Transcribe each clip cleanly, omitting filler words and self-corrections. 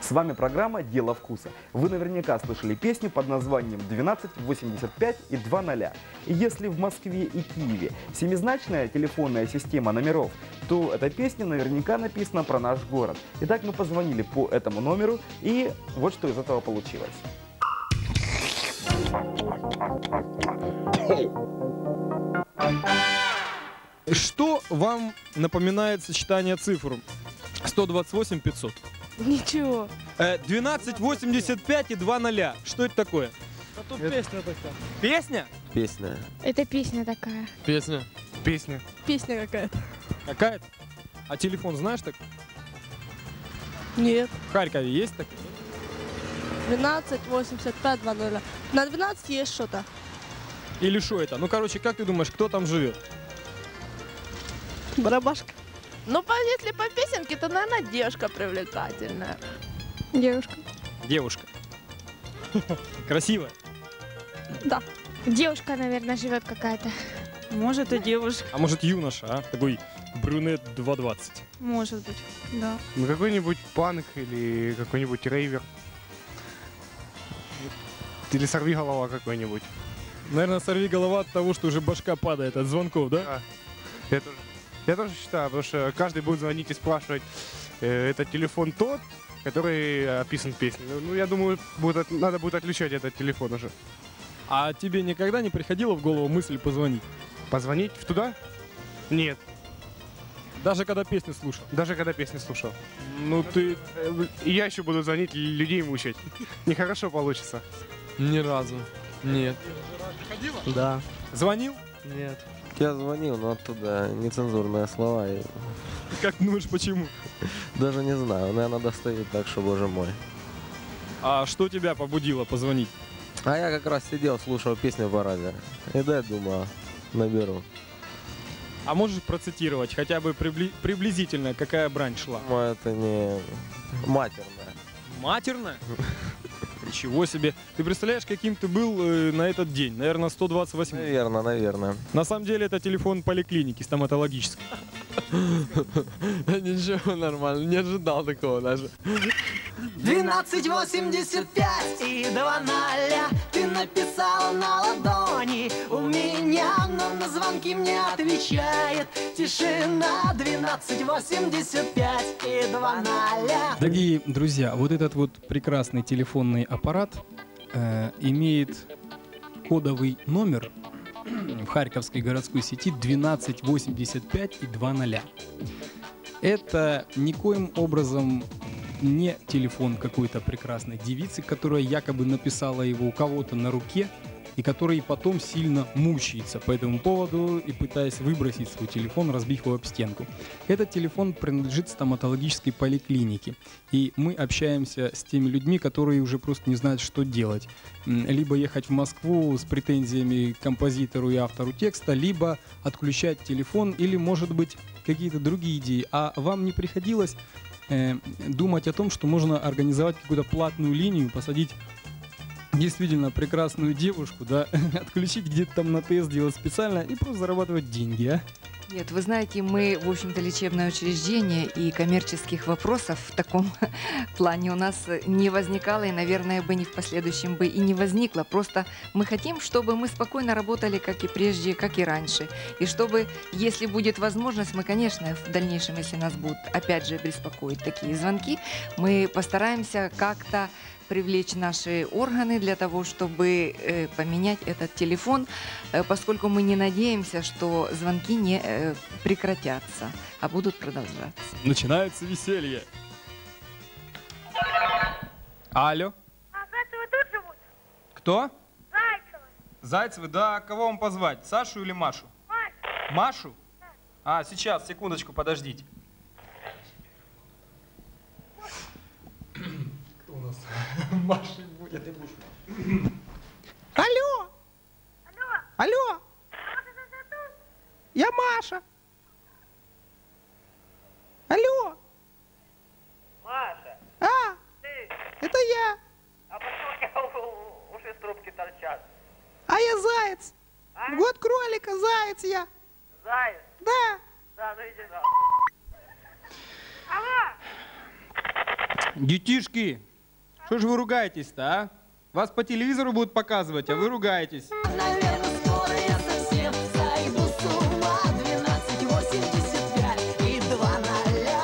С вами программа «Дело вкуса». Вы наверняка слышали песню под названием «1285 и 2 0». И если в Москве и Киеве семизначная телефонная система номеров, то эта песня наверняка написана про наш город. Итак, мы позвонили по этому номеру, и вот что из этого получилось. Что вам напоминает сочетание цифр 128 500? Ничего. 1285 и 2 0. Что это такое? А тут песня такая. Песня? Песня. Это песня такая. Песня. Песня. Песня какая-то. Какая-то? А телефон знаешь так? Нет. В Харькове есть так? 12, 85, 2, 0. На 12 есть что-то. Или что это? Ну, короче, как ты думаешь, кто там живет? Барабашка. Ну, если по песенке, то, наверное, девушка привлекательная. Девушка. Девушка. Красивая. Да. Девушка, наверное, живет какая-то. Может, и девушка. А может, юноша, а? Такой брюнет 2,20. Может быть, да. Ну какой-нибудь панк или какой-нибудь рейвер. Или сорвиголова какой-нибудь. Наверное, сорви голова от того, что уже башка падает от звонков, да? Да. Я тоже считаю, потому что каждый будет звонить и спрашивать, это телефон тот, который описан в песне. Ну, я думаю, надо будет отключать этот телефон уже. А тебе никогда не приходила в голову мысль позвонить? Позвонить туда? Нет. Даже когда песню слушал? Даже когда песни слушал. Ну ты... И я еще буду звонить и людей мучать. Нехорошо получится. Ни разу. Нет. Да. Звонил? Нет. Я звонил, но оттуда нецензурные слова. И Как думаешь, почему? даже не знаю, наверное, достают так, что, боже мой. А что тебя побудило позвонить? А я как раз сидел, слушал песню по радио. И дай, думаю, наберу. А можешь процитировать хотя бы приблизительно, какая брань шла? Но это не матерное. Матерная? Ничего себе. Ты представляешь, каким ты был на этот день? Наверное, 128. Наверное. На самом деле это телефон поликлиники стоматологической. Ничего, нормально. Не ожидал такого даже. 1285 и 2 0 ты написал на ладони у меня, но на звонки мне отвечает тишина. 1285 и 2 0. Дорогие друзья, вот этот вот прекрасный телефонный аппарат имеет кодовый номер в Харьковской городской сети 1285 и 2 0. Это никоим образом не телефон какой-то прекрасной девицы, которая якобы написала его у кого-то на руке, и который потом сильно мучается по этому поводу и пытаясь выбросить свой телефон, разбив его об стенку. Этот телефон принадлежит стоматологической поликлинике, и мы общаемся с теми людьми, которые уже просто не знают, что делать. Либо ехать в Москву с претензиями к композитору и автору текста, либо отключать телефон, или, может быть, какие-то другие идеи. А вам не приходилось думать о том, что можно организовать какую-то платную линию, посадить действительно прекрасную девушку, да, отключить где-то там на ТС, делать специально и просто зарабатывать деньги, а? Нет, вы знаете, мы, в общем-то, лечебное учреждение, и коммерческих вопросов в таком плане у нас не возникало, и, наверное, бы ни в последующем бы и не возникло. Просто мы хотим, чтобы мы спокойно работали, как и прежде, как и раньше. И чтобы, если будет возможность, мы, конечно, в дальнейшем, если нас будут, опять же, беспокоить такие звонки, мы постараемся как-то привлечь наши органы для того, чтобы поменять этот телефон, поскольку мы не надеемся, что звонки не прекратятся, а будут продолжаться. Начинается веселье. Алло. А Зайцевы тут живут? Кто? Зайцевы. Зайцевы, да. Кого вам позвать? Сашу или Машу? Машу. Машу? А, сейчас, секундочку, подождите. Кто у нас? Маша будет. Алло! Алло, Алло! Маша, ты тут? Я Маша! Алло! Маша, А, ты, это я! а почему у тебя уши с трубки торчат? А я заяц! А? Год кролика, заяц я! Заяц? Да! Да, ну иди сюда. Алло, Детишки, что же вы ругаетесь-то, а? Вас по телевизору будут показывать, а вы ругаетесь. Наверное, скоро я совсем сойду с ума. 12,85 и 2 ноля.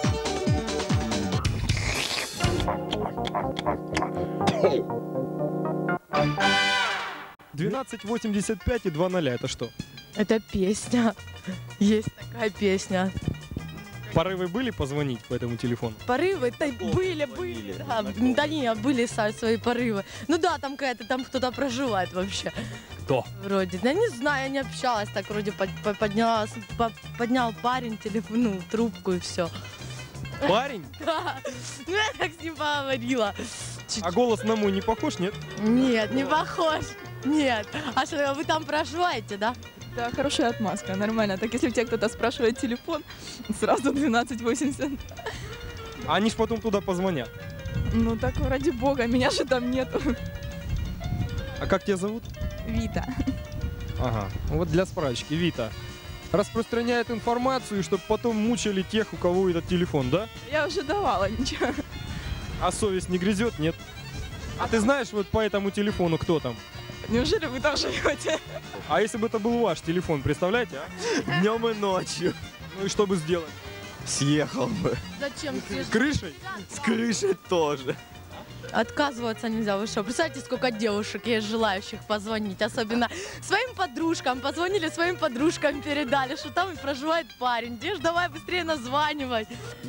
12,85 и 2 0. Это что? Это песня. Есть такая песня. Порывы были позвонить по этому телефону? Порывы-то были. Да не, были свои порывы. Ну да, там какая-то, там кто-то проживает вообще. Кто? Вроде. Да не знаю, я не общалась, так вроде поднял парень телефон, ну, трубку и все. Парень? Да. Ну я так с ним поговорила. А голос на мой не похож, нет? Нет, не похож. Нет. А что, вы там проживаете, да? Да, хорошая отмазка, нормально. Так если у тебя кто-то спрашивает телефон, сразу 12,80. А они ж потом туда позвонят. Ну так ради бога, меня же там нету. А как тебя зовут? Вита. Ага. Вот для справочки, Вита распространяет информацию, чтобы потом мучили тех, у кого этот телефон, да? Я уже давала, ничего. А совесть не грызет, нет? А ты знаешь вот по этому телефону, кто там? Неужели вы там живете? А если бы это был ваш телефон, представляете, а? Днем и ночью. Ну и что бы сделать? Съехал бы. Зачем? С крышей? С крышей тоже. Отказываться нельзя. Вы что, представьте, сколько девушек есть желающих позвонить. Особенно своим подружкам. Позвонили своим подружкам, передали, что там и проживает парень. Деш, давай быстрее названивай.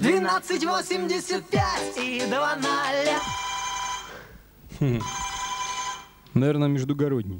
12,85 и 2 ноля. Наверное, междугородний.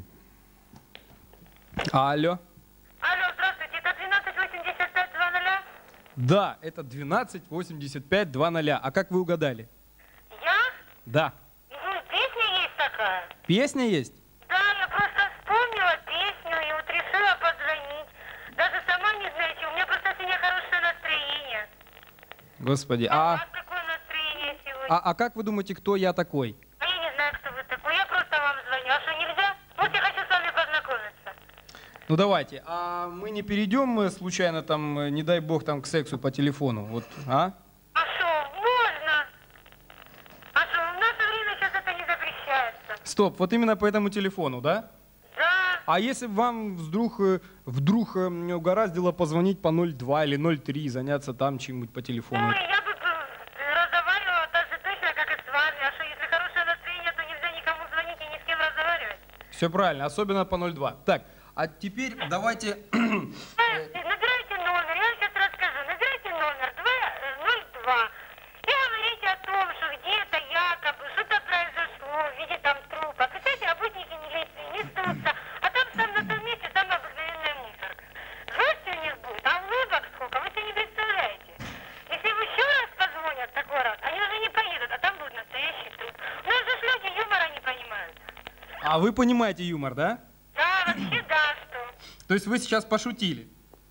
Алло. Алло, здравствуйте, это 12,85 2 0? Да, это 12,85 2 0. А как вы угадали? Я? Да. Песня есть такая? Песня есть? Да, я просто вспомнила песню и вот решила позвонить. Даже сама не знаете, у меня просто сегодня хорошее настроение. Господи, У вас какое настроение сегодня? а как вы думаете, кто я такой? А я не знаю, кто вы такой, я просто вам звоню. А что, нельзя? Вот я хочу с вами познакомиться. Ну давайте, а мы не перейдем случайно там, не дай бог, там к сексу по телефону, вот, а? А что, можно? А что, в наше время сейчас это не запрещается. Стоп, вот именно по этому телефону, да? Да. А если бы вам вдруг угораздило позвонить по 02 или 03 и заняться там чем-нибудь по телефону? Ой, я бы разговаривала так же точно, как и с вами. А что, если хорошее настроение, то нельзя никому звонить и ни с кем разговаривать? Все правильно, особенно по 02. Так, а теперь давайте... Набирайте номер, я вам сейчас расскажу. Набирайте номер 02 и говорите о том, что где-то якобы что-то произошло в виде там трупа. Представляете, работники милиции несутся, а там сам на том месте самая обыкновенная мусорка. Гостей у них будет, а улыбок сколько, вы себе не представляете. Если вы еще раз позвонят такой раз, они уже не поедут, а там будет настоящий труп. У нас же люди юмора не понимают. А вы понимаете юмор, да? Да, вообще да, что? То есть вы сейчас пошутили?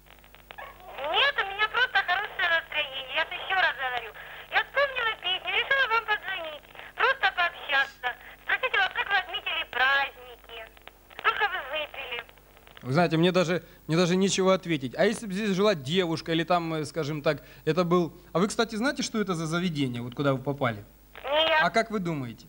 Нет, у меня просто хорошее настроение. Я еще раз говорю. Я вспомнила песню, решила вам позвонить. Просто пообщаться. Спросите вас, как вы отметили праздники? Сколько вы выпили? Вы знаете, мне даже нечего ответить. А если бы здесь жила девушка или там, скажем так, это был... А вы, кстати, знаете, что это за заведение, вот куда вы попали? Нет. А как вы думаете?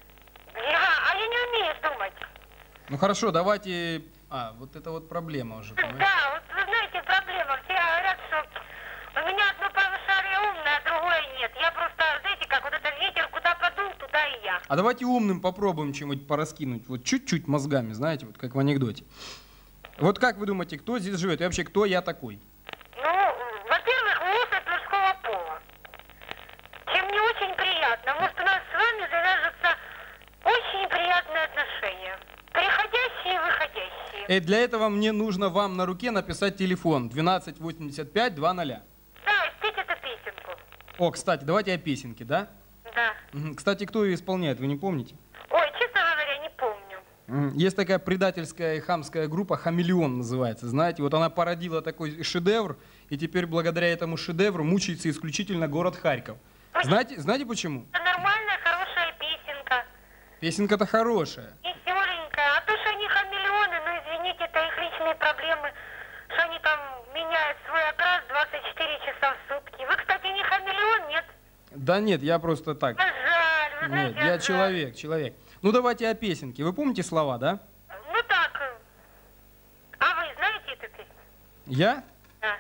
А я не умею думать. Ну хорошо, давайте... вот это вот проблема уже, понимаете? Да, вот вы знаете, проблема. Все говорят, что у меня одно полушарие умное, а другое нет. Я просто, знаете, как вот этот ветер куда подул, туда и я. А давайте умным попробуем чем-нибудь пораскинуть. Вот чуть-чуть мозгами, знаете, вот как в анекдоте. Вот как вы думаете, кто здесь живет? И вообще, кто я такой? Ну, во-первых, вы особь мужского пола. Чем мне очень приятно. Может, у нас с вами завяжутся очень приятные отношения. Приходящие и выходящие. Для этого мне нужно вам на руке написать телефон 1285 2 0. Да, спеть эту песенку. О, кстати, давайте о песенке, да? Да. Кстати, кто ее исполняет, вы не помните? Ой, честно говоря, не помню. Есть такая предательская и хамская группа «Хамелеон» называется. Знаете, вот она породила такой шедевр, и теперь благодаря этому шедевру мучается исключительно город Харьков. Знаете почему? Это нормальная, хорошая песенка. Песенка-то хорошая. Веселенькая. А то, что они хамелеоны, ну извините, это их личные проблемы. Что они там меняют свой окрас 24 часа в сутки. Вы, кстати, не хамелеон, нет? Да нет, я просто так. Жаль, вы знаете, Нет, я человек. Ну давайте о песенке. Вы помните слова, да? Ну так. А вы знаете эту песню? Я? Да.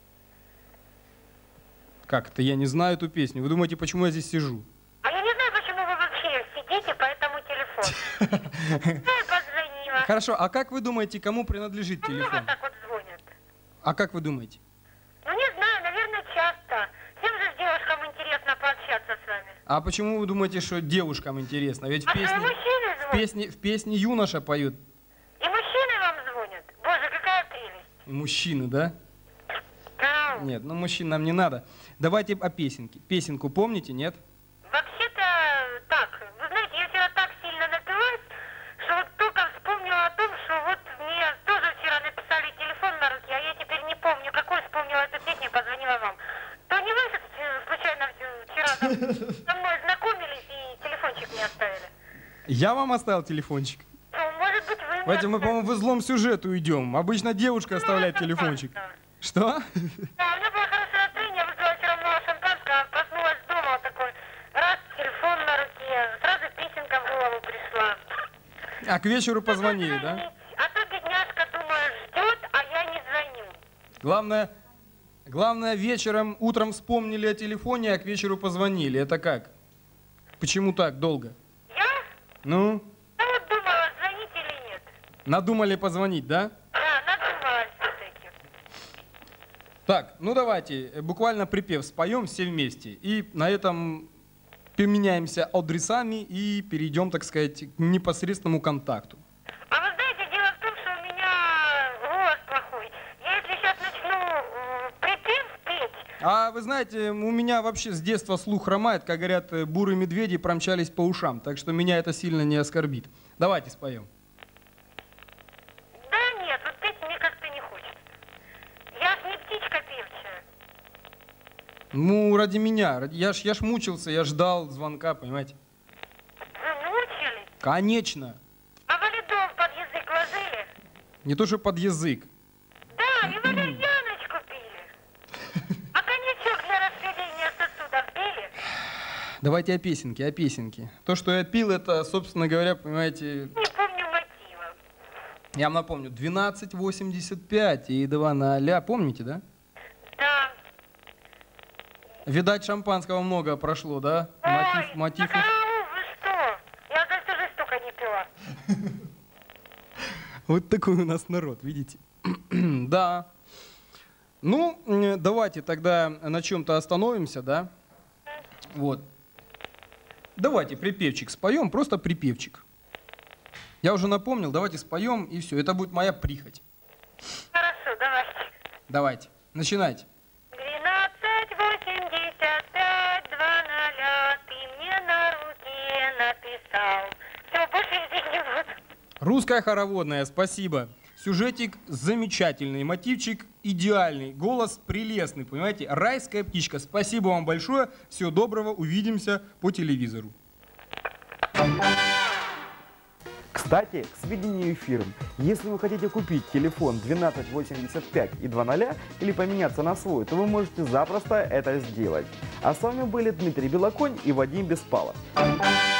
Как это? Я не знаю эту песню. Вы думаете, почему я здесь сижу? А я не знаю, почему вы вообще сидите по этому телефону. Я позвонила. Хорошо, а как вы думаете, кому принадлежит Много телефон? так вот звонят. А как вы думаете? Ну не знаю, наверное, часто. Всем же девушкам интересно пообщаться с вами. А почему вы думаете, что девушкам интересно? Ведь А что, и мужчины звонят? в песне юноша поют. И мужчины вам звонят? Боже, какая прелесть. И мужчины, да? Да. Нет, ну мужчин нам не надо. Давайте о песенке. Песенку помните, нет? Вообще-то так. Вы знаете, я вчера так сильно напилась, что вот только вспомнила о том, что вот мне тоже вчера написали телефон на руке, а я теперь не помню, какой вспомнила эту песню и позвонила вам. То не вы случайно вчера со мной знакомились и телефончик мне оставили? Я вам оставил телефончик. Ну, может быть, вы... Давайте мы, по-моему, в злом сюжету идем. Обычно девушка оставляет телефончик. Что? Да, у меня было хорошее настроение, выпила вчера много шампанского, проснулась дома, вот такой, раз, телефон на руке, сразу песенка в голову пришла. А к вечеру позвонили, да? А то бедняжка, думаю, ждет, а я не звоню. Главное, вечером, утром вспомнили о телефоне, а к вечеру позвонили. Это как? Почему так долго? Я? Ну? Ну вот думала, звонить или нет. Надумали позвонить, да? Да, надумала все-таки. Так, ну давайте, буквально припев споем все вместе. И на этом поменяемся адресами и перейдем, так сказать, к непосредственному контакту. А вы знаете, дело в том, что у меня голос плохой. Я если сейчас начну припев петь... А вы знаете, у меня вообще с детства слух хромает, как говорят, бурые медведи промчались по ушам, так что меня это сильно не оскорбит. Давайте споем. Да нет, вот петь мне как-то не хочется. Я ж не птичка певчая. Ну, ради меня. Я ж мучился, я ждал звонка, понимаете? Вы мучились? Конечно. А валидол под язык ложили? Не то, что под язык. Да, и валерьяночку пили. А коньячок для распределения сосудов пили? Давайте о песенке. То, что я пил, это, собственно говоря, понимаете... Не помню мотива. Я вам напомню, 12,85 и 2 0. Помните, да? Да. Видать, шампанского много прошло, да? Ой, Мотив. да, вы что? Я за всю жизнь столько не пила. Вот такой у нас народ, видите? Да. Ну, давайте тогда на чем-то остановимся, да? Вот. Давайте припевчик споем, просто припевчик. Я уже напомнил, давайте споем, и все. Это будет моя прихоть. Хорошо, давайте. Давайте, начинайте. 12,85, 2 0, ты мне на руке написал. Все, больше здесь не буду. Русская хороводная, спасибо. Сюжетик замечательный, мотивчик идеальный, голос прелестный, понимаете? Райская птичка. Спасибо вам большое. Всего доброго, увидимся по телевизору. Кстати, к сведению фирм, если вы хотите купить телефон 1285 и 2 0 или поменяться на свой, то вы можете запросто это сделать. А с вами были Дмитрий Белоконь и Вадим Беспалов.